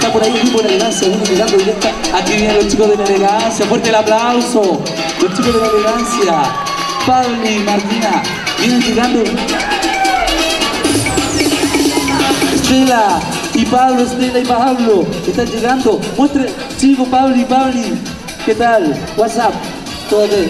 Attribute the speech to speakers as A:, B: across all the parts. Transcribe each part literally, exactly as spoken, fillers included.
A: está por ahí el equipo de la elegancia, viene llegando directa. Aquí vienen los chicos de la elegancia, fuerte el aplauso. Los chicos de la elegancia, Pablo y Martina, vienen llegando. Estela y Pablo, Estela y Pablo, están llegando. Muestre, chicos, Pablo y Pablo, ¿qué tal? WhatsApp, todo bien.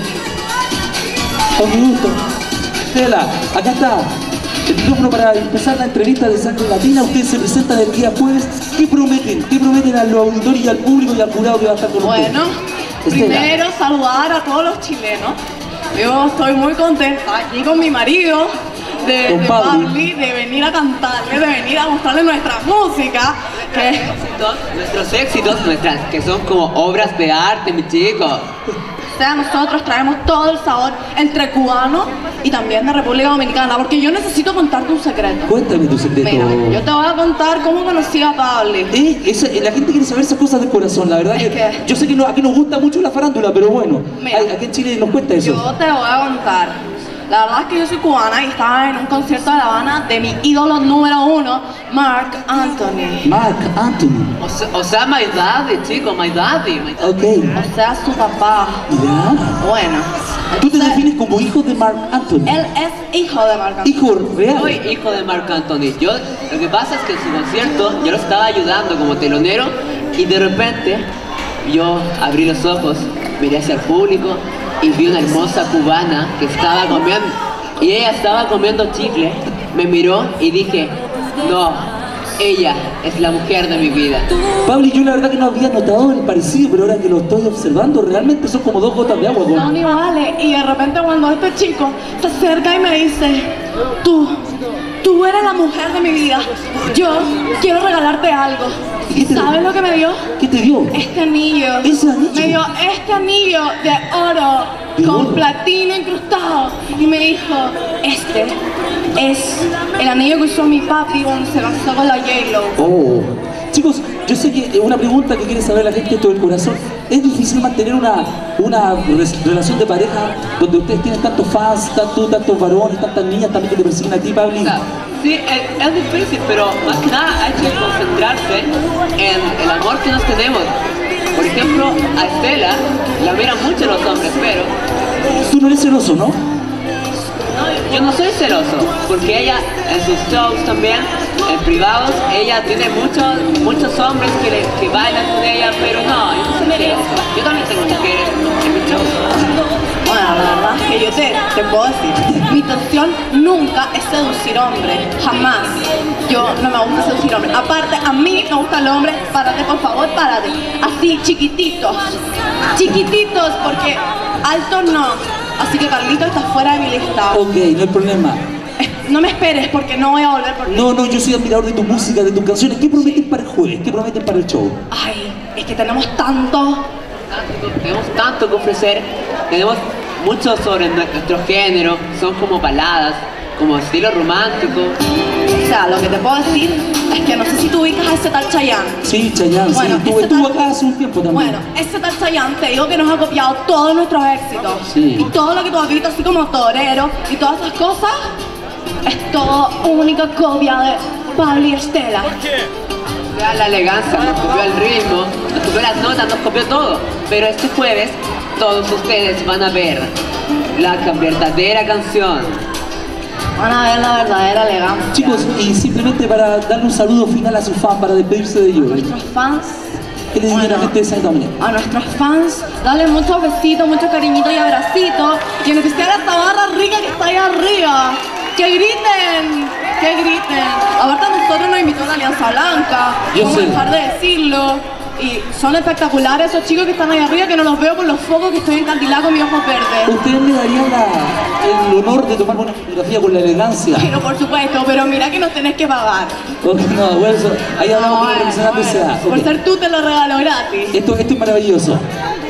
A: Con mi gusto. Estela, acá está. El micrófono para empezar la entrevista de Sangre Latina. Ustedes se presentan el día jueves. ¿Qué prometen? ¿Qué prometen a los auditores y al público y al jurado que va a estar con ustedes?
B: Bueno, primero saludar a todos los chilenos. Yo estoy muy contenta aquí con mi marido de, de Pabli, de venir a cantarle, de venir a mostrarle nuestra música. Que...
C: Éxitos, nuestros éxitos, nuestras, que son como obras de arte, mi chico.
B: O sea, nosotros traemos todo el sabor entre cubano y también de República Dominicana, porque yo necesito contarte un secreto.
A: Cuéntame tu secreto.
B: Mira, yo te voy a contar cómo conocí a Pabli.
A: Eh, esa, la gente quiere saber esas cosas del corazón, la verdad
B: es
A: que,
B: que
A: yo sé que no, aquí nos gusta mucho la farándula, pero bueno,
B: mira,
A: aquí en Chile nos cuenta eso.
B: Yo te voy a contar. La verdad es que yo soy cubana y estaba en un concierto de La Habana de mi ídolo número uno, Marc Anthony.
A: Marc Anthony.
C: O sea, o sea, my daddy, chico, my daddy. My daddy.
A: Ok.
B: O sea, su papá.
A: Ya.
B: Bueno.
A: ¿Tú te
B: entonces,
A: defines como hijo de Marc Anthony?
B: Él es hijo de Marc Anthony.
A: Hijo real.
C: Soy hijo de Marc Anthony. Yo, lo que pasa es que en su concierto yo lo estaba ayudando como telonero y de repente yo abrí los ojos, miré hacia el público y vi una hermosa cubana que estaba comiendo y ella estaba comiendo chicle, me miró y dije, no, ella es la mujer de mi vida.
A: Pablo, yo la verdad que no había notado el parecido, pero ahora que lo estoy observando, realmente son como dos gotas de agua. Con...
B: Son iguales. Y de repente cuando este chico se acerca y me dice, tú, tú eres la mujer de mi vida, yo quiero regalarte algo. ¿Y sabes lo que me dio?
A: ¿Qué te dio?
B: Este anillo.
A: ¿Ese anillo?
B: Me dio este anillo de oro
A: ¿De
B: con
A: oro?
B: platino incrustado. Y me dijo, este es el anillo que usó mi papi cuando se casó con la J-Lo.
A: Oh. Chicos, yo sé que es una pregunta que quiere saber la gente esto del corazón. ¿Es difícil mantener una, una relación de pareja donde ustedes tienen tantos fans, tantos, tantos varones, tantas niñas también que te persiguen a ti, Pablo?
C: O sea, sí, es, es difícil, pero más que nada hay que concentrarse en el amor que nos tenemos. Por ejemplo, a Estela la miran mucho los hombres, pero
A: Tú no eres celoso, ¿no?
C: no, yo no soy celoso, porque ella en sus shows también, en privados, ella tiene muchos muchos hombres que, le, que bailan con ella, pero no, yo no soy celoso. Yo también tengo mujeres en mis shows.
B: Bueno, la verdad es que yo te, te puedo decir, mi intención nunca es seducir hombres, jamás. Yo no me gusta seducir hombres. Aparte, a mí me gusta el hombre, párate por favor, párate. Así, chiquititos, chiquititos, porque altos no. Así que Carlito está fuera de mi lista.
A: Ok, no hay problema.
B: No me esperes porque no voy a volver por ti.
A: No, no, yo soy admirador de tu música, de tus canciones. ¿Qué prometen para el jueves? ¿Qué prometen para el show?
B: Ay, es que tenemos tanto.
C: Tanto, tenemos tanto que ofrecer, tenemos mucho sobre nuestro género, son como baladas, como estilo romántico.
B: O sea, lo que te puedo decir es que no sé si tú ubicas a ese tal Chayanne.
A: Sí, Chayanne,
B: Bueno,
A: sí. Estuvo,
B: ese
A: estuvo
B: tal-
A: acá hace un tiempo también.
B: Bueno, ese tal Chayanne te digo que nos ha copiado todos nuestros éxitos.
A: Sí.
B: Y todo lo que tú has visto, así como Torero y todas esas cosas, es todo única copia de Pablo y Estela.
C: Vea la elegancia, nos copió el ritmo, nos copió las notas, nos copió todo. Pero este jueves todos ustedes van a ver la verdadera canción.
B: Van a ver la verdadera elegancia.
A: Chicos, y simplemente para darle un saludo final a sus fans, para despedirse de ellos.
B: Nuestros fans,
A: ¿Qué le diría a la
B: Bueno.
A: gente de Saint Domingue?
B: a nuestros fans, dale muchos besitos, mucho cariñito y abracitos. Y en especial a esta barra rica que está ahí arriba. ¡Que griten! ¡Que griten! Aparte a nosotros nos invitó la Alianza Blanca.
A: Yo
B: ¿Cómo
A: sé.
B: dejar de decirlo? Y son espectaculares esos chicos que están ahí arriba, que no los veo por los focos que estoy encandilada con mis ojos verdes.
A: ¿Ustedes me darían la- el honor de tomar una fotografía con la elegancia?
B: Pero por supuesto, pero mira que nos tenés que pagar.
A: Ok, no, bueno, eso, ahí hablamos con el
B: Bueno,
A: representante
B: bueno,
A: S A.
B: por
A: Ok.
B: ser tú te lo regalo gratis.
A: Esto, esto es maravilloso.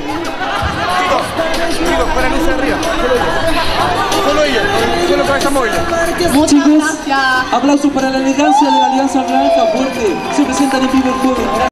D: Chicos, para luz arriba, solo ella. Solo ella, solo cabezas móviles.
B: Muchas
A: Chicos,
B: gracias.
A: aplausos para la elegancia de la Alianza Blanca, fuerte. Se presentan en vivo el jueves.